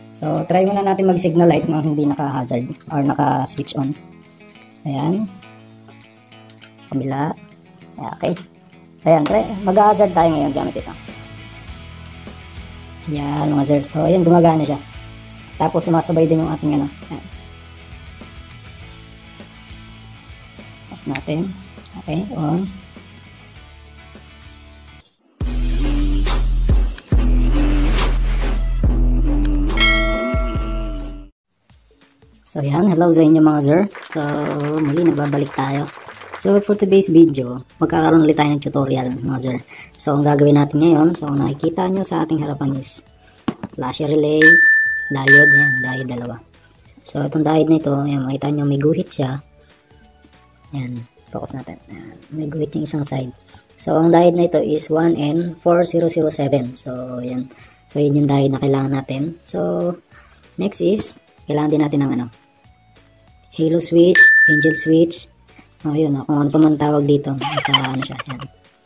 So, try muna natin mag-signal light no, hindi naka-hazard or naka-switch on. Ayan. Kabila. Okay. Ayan, mag-hazard tayo ngayon gamit ito. Ayan, mga sir. So, ayan, gumagana siya. Tapos, sumasabay din yung ating ano. Ayan. Off natin. Okay, on. So yan, hello sa inyo mga sir. So muli nagbabalik tayo. So for today's video, magkakaroon ulit tayo ng tutorial mga sir. So ang gagawin natin ngayon, so nakikita nyo sa ating harapan is flash relay, diode, yan, diode dalawa. So itong diode na ito, yan, makita nyo may guhit siya. Yan, focus natin. Yan, may guhit yung isang side. So ang diode na ito is 1N4007. So yan, so yun yung diode na kailangan natin. So next is, kailangan din natin ng ano, halo switch, angel switch. Oh, yun, kung ano pa man tawag dito. Basta ano siya, yan.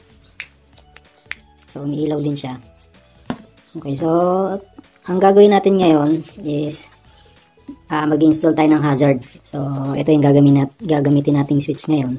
So, umiilaw din siya. Okay, so, ang gagawin natin ngayon is mag-install tayo ng hazard. So, ito yung gagamitin nating switch ngayon.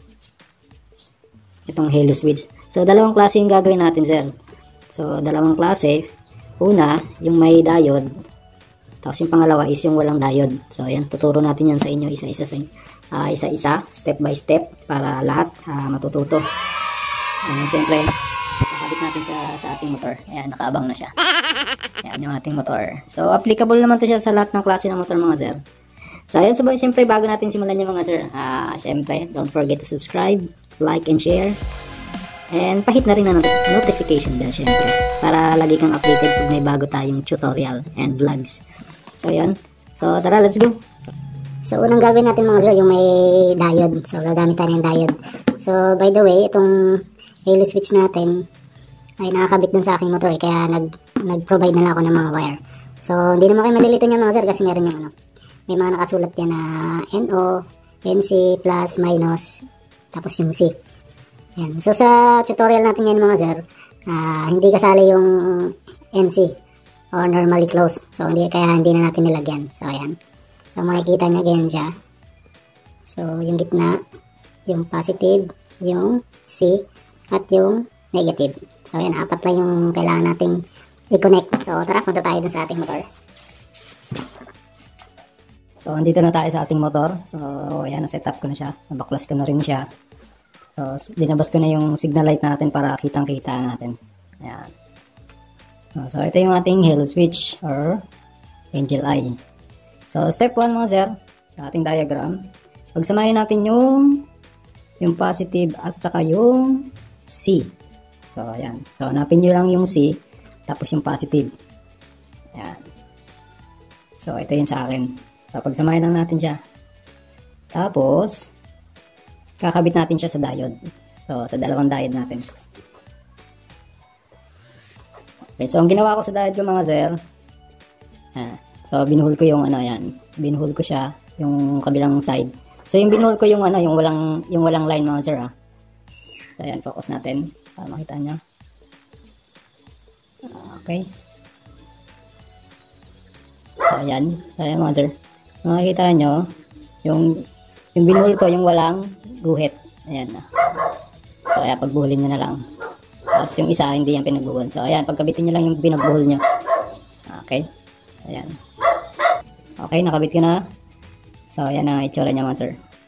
Itong halo switch. So, dalawang klase yung gagawin natin, sir. So, dalawang klase. Una, yung may diode. Tapos yung pangalawa is yung walang diode. So ayan, tuturo natin yan sa inyo isa-isa, step by step para lahat matututo. Siyempre, nakabit natin siya sa ating motor. Ayan, nakaabang na siya. Ayan yung ating motor. So applicable naman to siya sa lahat ng klase ng motor mga sir. So ayan, siyempre bago natin simulan yung mga sir, siyempre don't forget to subscribe, like and share. And pahit na rin na notification bell siyempre para lagi kang updated pag may bago tayong tutorial and vlogs. So, yan. So, tara, let's go. So, unang gagawin natin mga sir, yung may diode. So, gagamit tayo ng diode. So, by the way, itong halo switch natin ay nakakabit dun sa aking motor. Kaya, nag-provide na lang ako ng mga wire. So, hindi naman kayo malilito niya mga sir kasi meron yung ano. May mga nakasulat yan na NO, NC, plus, minus, tapos yung C. Yan. So, sa tutorial natin yan mga sir, hindi kasali yung NC. Or normally closed. So, kaya hindi na natin nilagyan. So, ayan. So, makikita nyo ganyan siya. So, yung gitna, yung positive, yung C, at yung negative. So, ayan. Apat lang yung kailangan nating i-connect. So, tara, punta tayo dun sa ating motor. So, andito na tayo sa ating motor. So, ayan, na-setup ko na siya. Nabaklas ko na rin siya. So, dinabas ko na yung signal light natin para kitang-kita natin. Ayan. So, ito yung ating halo switch or angel eye. So, step 1 mga sir, sa ating diagram, pagsamahin natin yung positive at saka yung C. So, ayan. So, hanapin nyo lang yung C, tapos yung positive. Ayan. So, ito yun sa akin. So, pagsamahin lang natin siya. Tapos, kakabit natin siya sa diode. So, sa dalawang diode natin. Okay, so ang ginawa ko sa diode ko mga sir, so binuhol ko yung ano yan, binuhol ko siya yung kabilang side. So yung binuhol ko yung ano, yung walang line mga sir So ayan, focus natin para makita nyo. Okay. So ayan mga sir. Makikita nyo yung binuhol ko yung walang guhit. Ayan. So ayan, pagbuhulin nyo na lang. Tapos yung isa, hindi yan pinagbuhol. So, ayan, pagkabitin nyo lang yung pinagbuhol nyo. Okay. Ayan. Okay, nakabit ko na. So, ayan ang itsura niya mga sir.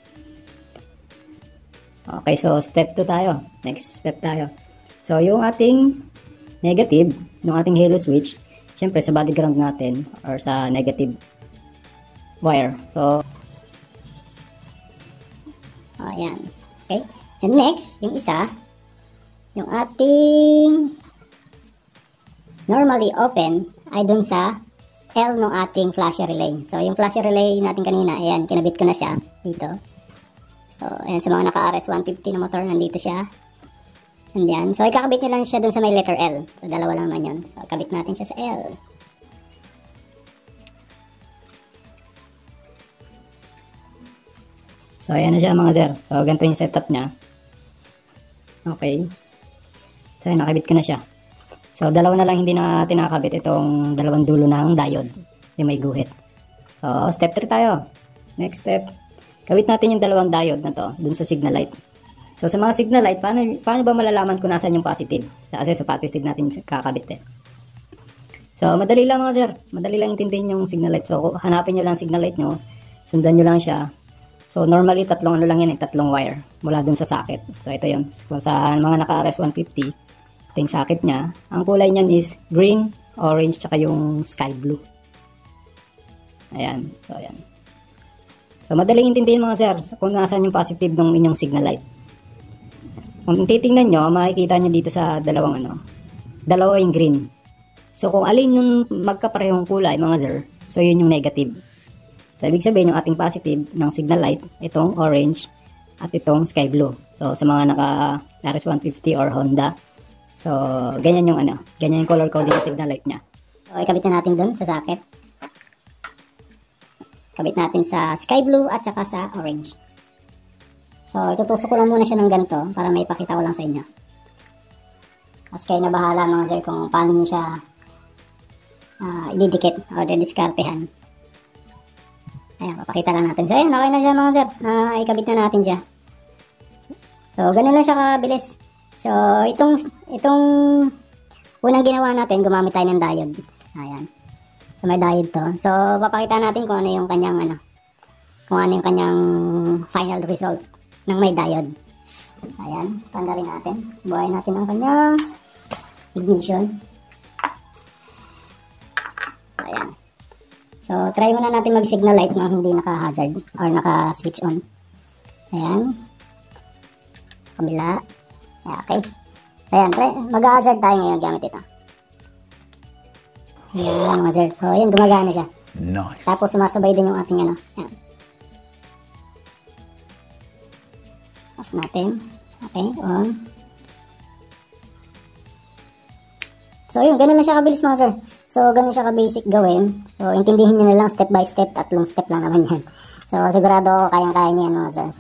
Okay, so step 2 tayo. Next step tayo. So, yung ating negative, yung ating halo switch, syempre sa body ground natin or sa negative wire. So, ayan. Okay. And next, yung isa, yung ating normally open ay dun sa L ng ating flasher relay. So, yung flasher relay natin kanina, ayan, kinabit ko na siya dito. So, ayan, sa mga naka-RS150 na motor, nandito siya. Andyan. So, ikakabit nyo lang siya dun sa may letter L. So, dalawa lang naman yun. So, kabit natin siya sa L. So, ayan na siya mga sir. So, ganito yung setup niya. Okay. So, nakabit ko na siya. So, dalawa na lang hindi na tinakabit itong dalawang dulo ng diode. yung may guhit. So, step 3 tayo. Next step, kawit natin yung dalawang diode na to dun sa signal light. So, sa mga signal light, paano ba malalaman kung nasan yung positive? Kasi sa positive natin kakabit eh. So, madali lang mga sir. Madali lang intindihin yung signal light. So, hanapin nyo lang signal light nyo. Sundan nyo lang siya. So, normally, tatlong ano lang yan, tatlong wire mula dun sa socket. So, ito yun. So, sa mga naka-RS150, ito yung socket niya. Ang kulay niyan is green, orange, tsaka yung sky blue. Ayan. So, ayan. So, madaling intindihin mga sir kung nasan yung positive ng inyong signal light. Kung titingnan nyo, makikita nyo dito sa dalawa yung green. So, kung alin yung magkaparehong kulay, mga sir, so yun yung negative. So, ibig sabihin yung ating positive ng signal light, itong orange at itong sky blue. So, sa mga naka-RS150 or Honda, so, ganyan yung ganyan yung color coding ng signal light niya. So, ikabit na natin dun sa socket. Kabit natin sa sky blue at saka sa orange. So, itutusok ko lang muna siya ng ganito para may ipakita ko lang sa inyo. Kasi kayo na bahala mga sir kung paano nyo siya ididikit o didiskartehan. Ayan, papakita lang natin. So, ayan, okay na siya mga sir. Ikabit na natin siya. So, ganun lang siya kabilis. So, itong unang ginawa natin, gumamit tayo ng diode. Ayan. So, may diode to. So, papakita natin kung ano yung kanyang final result ng may diode. Ayan, tanggalin natin. Buhayin natin ang kanyang ignition. Ayan. So, try muna natin mag-signal light nang hindi naka-hazard or naka-switch on. Ayan. Kabila. Okay. Ayan, mag-hazard tayo ngayon gamit ito. Ayan, mga sir. So, ayan, gumagana siya. Nice. Tapos, sumasabay din yung ating Ayan. Off natin. Okay, on. So, yun, ganun lang siya kabilis mga sir. So, ganun siya ka-basic gawin. So, intindihin nyo na lang step by step. 3 step lang naman yan. So, sigurado ako kayang-kaya nyo yan mga sir.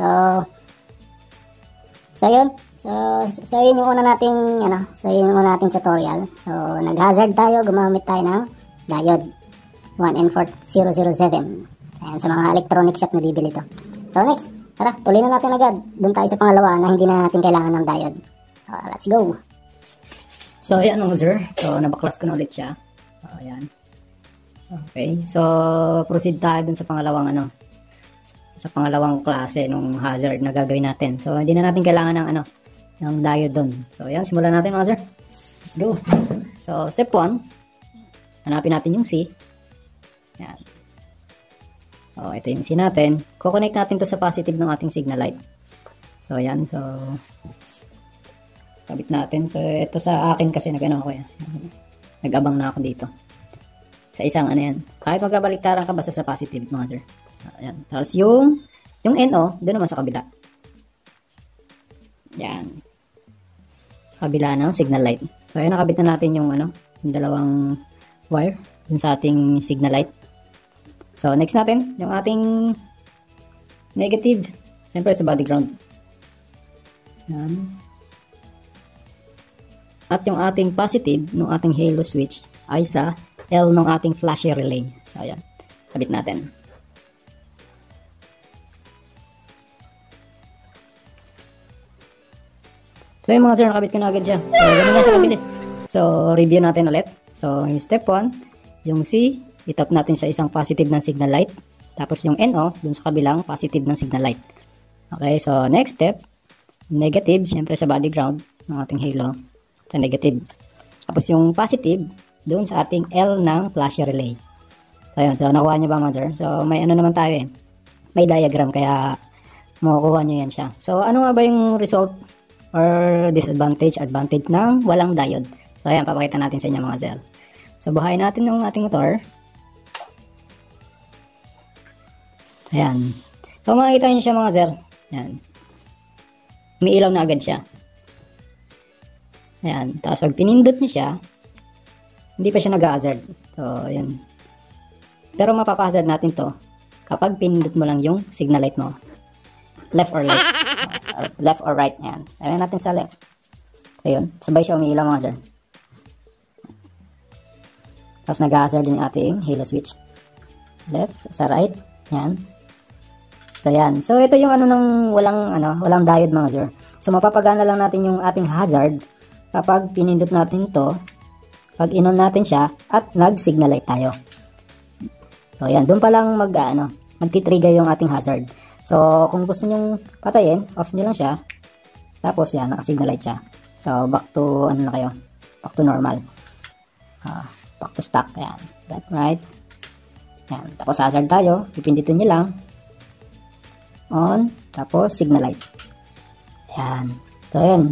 So, yun. So, yun yung una nating, tutorial. So, nag-hazard tayo. Gumamit tayo ng diode. 1N4007. Ayan, sa mga electronic shop na bibili to. So, next. Tara, tuloy na natin agad. Doon tayo sa pangalawa na hindi na natin kailangan ng diode. So, let's go. So, ayan mga sir. So, nabaklas ko na ulit siya. So, ayan. Okay. So, proceed tayo dun sa pangalawang sa pangalawang klase nung hazard na gagawin natin. So, hindi na natin kailangan ng diode dun. So, ayan. Simulan natin mga sir. Let's go. So, step 1. Hanapin natin yung C. Ayan. So, ito yung C natin. Kukonect natin to sa positive ng ating signal light. So, ayan. So, kabit natin. So, ito sa akin kasi ako yan. Nag-abang na ako dito. Sa isang yan. Kahit magkabaliktaran ka basta sa positive mga sir. Ayan. Tapos yung NO, doon naman sa kabila. Ayan. Sa kabila ng signal light. So, ayan, nakabit na natin yung dalawang wire dun sa ating signal light. So, next natin, yung ating negative. Siyempre sa body ground. Ayan. At yung ating positive ng ating halo switch ay sa L ng ating flashy relay. So, ayan. Kabit natin. So, yung mga sir, nakabit ko na agad siya. So, ganun na siya kabilis. So, review natin ulit. So, yung step 1, yung C, itap natin sa isang positive ng signal light. Tapos yung NO, dun sa kabilang positive ng signal light. Okay, so next step, negative, syempre sa body ground ng ating halo. Sa negative. Tapos yung positive, doon sa ating L ng flashy relay. So, yun. So, nakuha nyo ba mga sir? So, may naman tayo eh. May diagram, kaya makukuha nyo yan siya. So, ano nga ba yung result or disadvantage, advantage ng walang diode? So, ayan, papakita natin sa inyo mga sir. So, buhayin natin ng ating motor. Ayan. So, makikita nyo siya mga sir. Ayan. May ilaw na agad siya. Ayan. Tapos pag pinindot niyo siya, hindi pa siya nag-hazard. So, ayan. Pero mapapahazard natin to kapag pinindot mo lang yung signal light mo. Left or right. Left or right. Ayan. Ayan natin sa left. Ayun. Sabay siya umiilaw mga sir. Tapos nag-hazard din yung ating halo switch. left, sa right. Yan. So, yan. So, ito yung walang diode mga sir. So, mapapagana lang natin yung ating hazard kapag pinindot natin to, pag inon natin siya, at nag-signal light tayo. So, yan. Doon pa lang mag-trigger yung ating hazard. So, kung gusto nyong patayin, off nyo lang siya. Tapos, yan, naka-signal light siya. So, back to, back to normal. Back to stock. Yan. That right. Yan. Tapos, hazard tayo. Pipindutin nyo lang. On. Tapos, signal light. Yan. So, yan.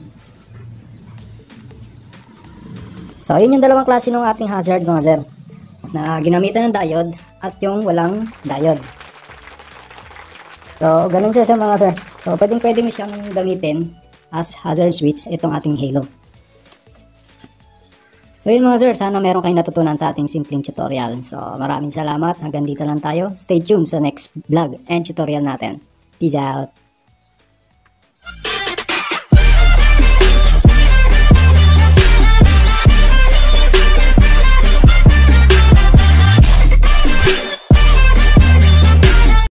So, yun yung dalawang klase ng ating hazard mga sir. Na ginamitan ng diode at yung walang diode. So, ganun siya mga sir. So, pwede mo siyang gamitin as hazard switch itong ating halo. So, yun mga sir. Sana meron kayong natutunan sa ating simpleng tutorial. So, maraming salamat. Hanggang dito lang tayo. Stay tuned sa next vlog and tutorial natin. Peace out.